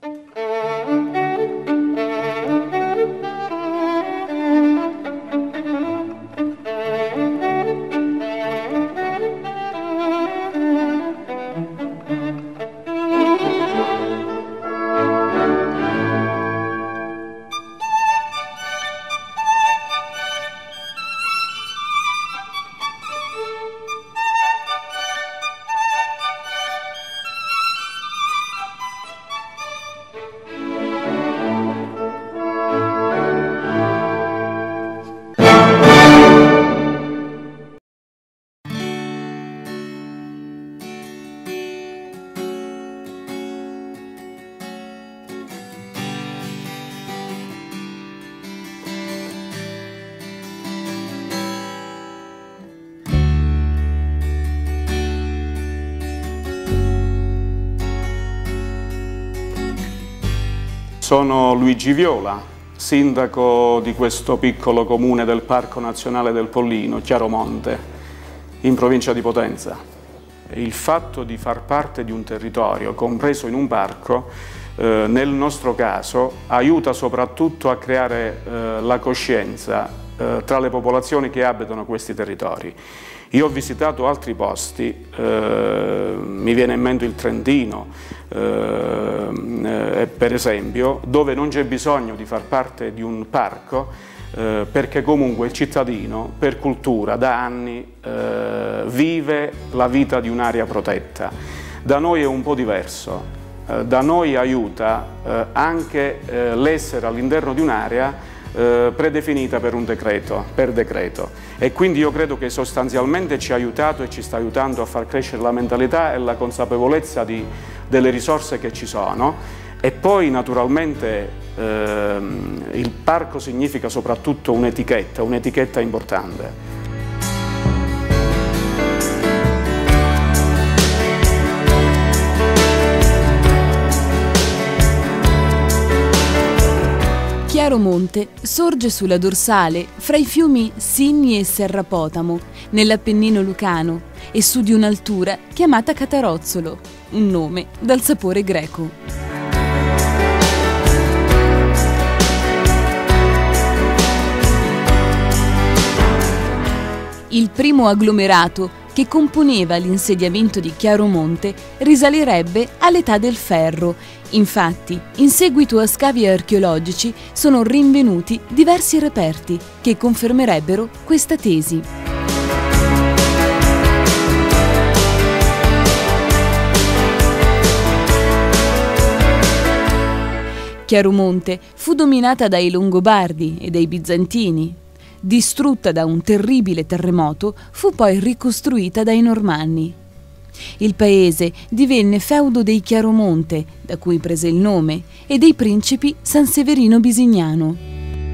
Sono Luigi Viola, sindaco di questo piccolo comune del Parco Nazionale del Pollino, Chiaromonte, in provincia di Potenza. Il fatto di far parte di un territorio compreso in un parco, nel nostro caso, aiuta soprattutto a creare la coscienza tra le popolazioni che abitano questi territori. Io ho visitato altri posti, mi viene in mente il Trentino, per esempio, dove non c'è bisogno di far parte di un parco, perché comunque il cittadino per cultura da anni vive la vita di un'area protetta. Da noi è un po' diverso, da noi aiuta anche l'essere all'interno di un'area predefinita per decreto, e quindi io credo che sostanzialmente ci ha aiutato e ci sta aiutando a far crescere la mentalità e la consapevolezza delle risorse che ci sono. E poi naturalmente il parco significa soprattutto un'etichetta importante. Chiaromonte sorge sulla dorsale fra i fiumi Sinni e Serrapotamo, nell'Appennino lucano, e su di un'altura chiamata Catarozzolo, un nome dal sapore greco. Il primo agglomerato che componeva l'insediamento di Chiaromonte risalirebbe all'età del ferro. Infatti, in seguito a scavi archeologici sono rinvenuti diversi reperti che confermerebbero questa tesi. Chiaromonte fu dominata dai Longobardi e dai Bizantini. Distrutta da un terribile terremoto, fu poi ricostruita dai Normanni. Il paese divenne feudo dei Chiaromonte, da cui prese il nome, e dei principi Sanseverino Bisignano.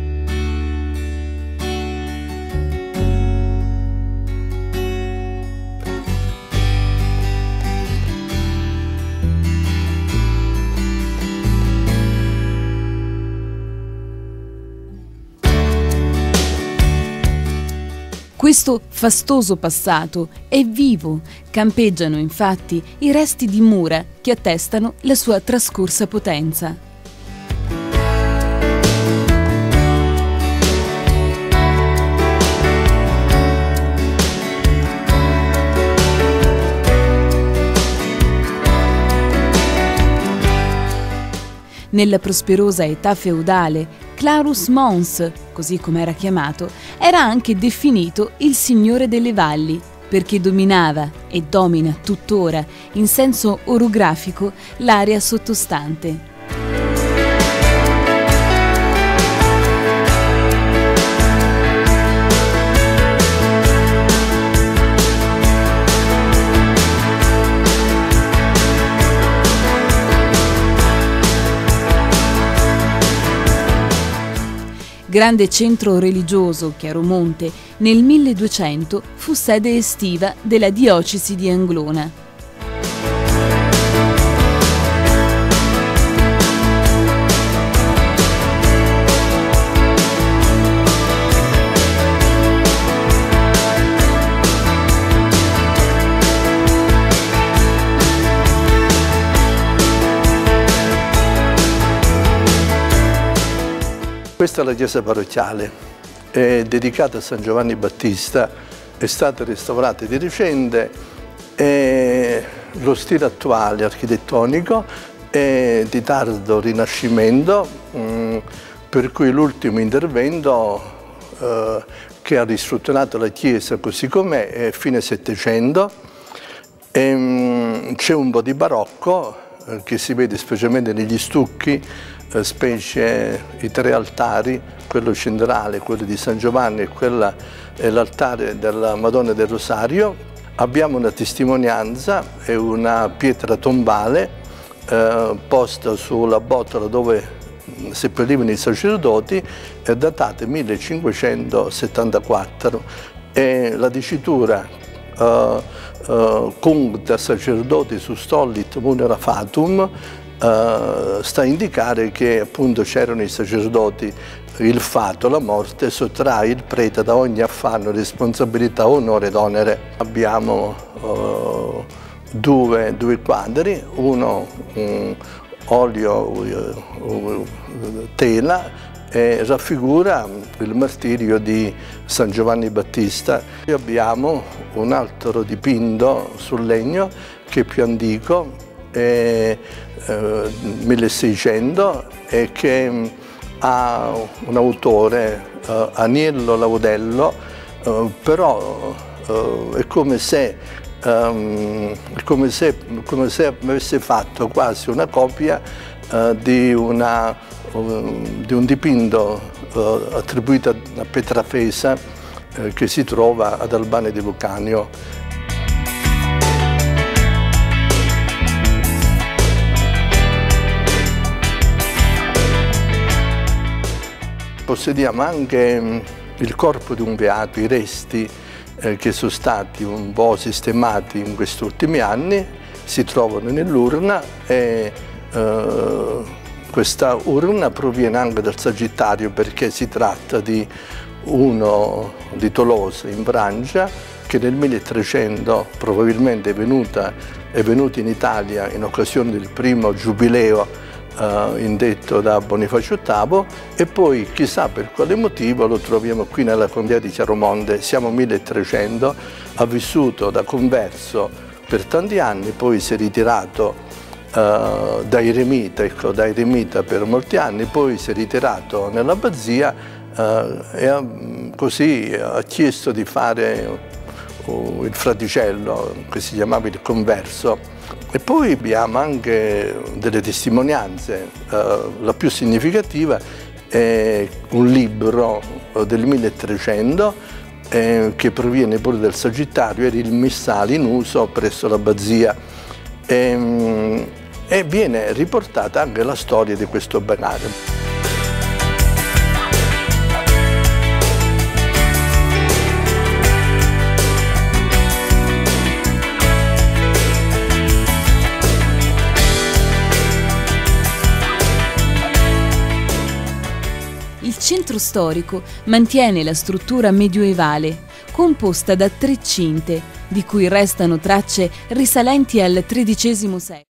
Questo fastoso passato è vivo, campeggiano infatti i resti di mura che attestano la sua trascorsa potenza. Nella prosperosa età feudale, Clarus Mons, così come era chiamato, era anche definito il Signore delle Valli, perché dominava, e domina tuttora, in senso orografico, l'area sottostante. Grande centro religioso, Chiaromonte, nel 1200 fu sede estiva della diocesi di Anglona. Questa è la chiesa parrocchiale, è dedicata a San Giovanni Battista, è stata restaurata di recente e lo stile attuale architettonico è di tardo Rinascimento, per cui l'ultimo intervento che ha ristrutturato la chiesa così com'è è fine Settecento. C'è un po' di barocco che si vede specialmente negli stucchi, specie i 3 altari, quello centrale, quello di San Giovanni e quello è l'altare della Madonna del Rosario. Abbiamo una testimonianza, è una pietra tombale posta sulla botola dove seppellivano i sacerdoti, è datata 1574 e la dicitura Cuncta sacerdoti sustollit munera fatum sta a indicare che appunto c'erano i sacerdoti, il fato, la morte, sottrae il prete da ogni affanno, responsabilità, onore ed onere. Abbiamo due quadri, uno olio tela, raffigura il martirio di San Giovanni Battista. E abbiamo un altro dipinto sul legno che è più antico, è 1600 e che ha un autore, Aniello Laudello, però è come se avesse fatto quasi una copia di un dipinto attribuito a Petrafesa che si trova ad Albane di Lucanio. Possediamo anche il corpo di un beato, i resti che sono stati un po' sistemati in questi ultimi anni, si trovano nell'urna e questa urna proviene anche dal Sagittario perché si tratta di uno di Tolosa in Francia che nel 1300 probabilmente è venuto in Italia in occasione del primo giubileo indetto da Bonifacio VIII e poi chissà per quale motivo lo troviamo qui nella contea di Chiaromonte. Siamo 1300, ha vissuto da converso per tanti anni, poi si è ritirato da eremita per molti anni, poi si è ritirato nell'abbazia e così ha chiesto di fare il fraticello che si chiamava il converso. E poi abbiamo anche delle testimonianze, la più significativa è un libro del 1300 che proviene pure dal Sagittario, era il missale in uso presso l'abbazia e viene riportata anche la storia di questo banario. Il centro storico mantiene la struttura medioevale, composta da 3 cinte, di cui restano tracce risalenti al XIII secolo.